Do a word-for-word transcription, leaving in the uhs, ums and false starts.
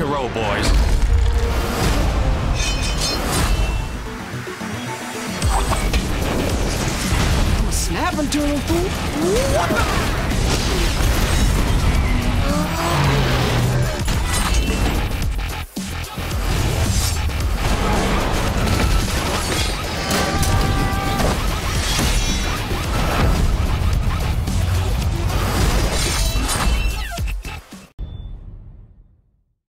row, boys. I'm a snapping turtle fool. What the?